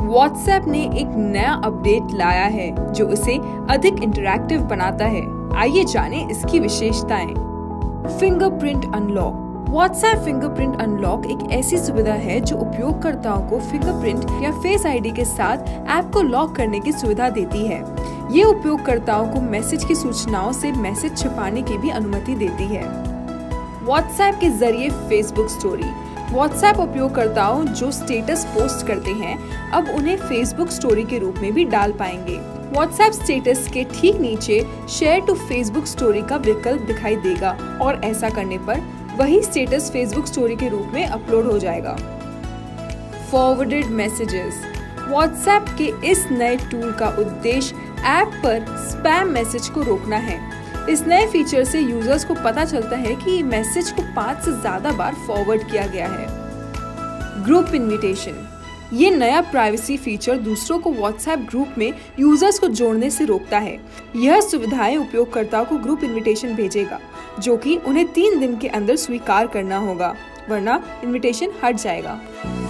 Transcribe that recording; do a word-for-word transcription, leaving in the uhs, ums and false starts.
WhatsApp ने एक नया अपडेट लाया है जो इसे अधिक इंटरैक्टिव बनाता है। आइए जानें इसकी विशेषताएं। Fingerprint unlock. WhatsApp fingerprint unlock एक ऐसी सुविधा है जो उपयोगकर्ताओं को फिंगरप्रिंट या फेस आईडी के साथ ऐप को लॉक करने की सुविधा देती है। ये उपयोगकर्ताओं को मैसेज की सूचनाओं से मैसेज छिपाने की भी अनुमति देती है। व्हाट्सएप के जरिए फेसबुक स्टोरी। व्हाट्सएप उपयोगकर्ताओं जो स्टेटस पोस्ट करते हैं अब उन्हें फेसबुक स्टोरी के रूप में भी डाल पाएंगे। व्हाट्सएप स्टेटस के ठीक नीचे शेयर टू फेसबुक स्टोरी का विकल्प दिखाई देगा और ऐसा करने पर वही स्टेटस फेसबुक स्टोरी के रूप में अपलोड हो जाएगा। Forwarded messages. व्हाट्सएप के इस नए टूल का उद्देश्य ऐप पर स्पैम मैसेज को रोकना है। इस नए फीचर से यूजर्स को पता चलता है कि मैसेज को पांच से ज्यादा बार फॉरवर्ड किया गया है। Group invitation. ये नया प्राइवेसी फीचर दूसरों को व्हाट्सएप ग्रुप में यूजर्स को जोड़ने से रोकता है। यह सुविधाएं उपयोगकर्ताओं को ग्रुप इनविटेशन भेजेगा, जो कि उन्हें तीन दिन के अंदर स्वीकार करना होगा, वरना इनविटेशन हट जाएगा।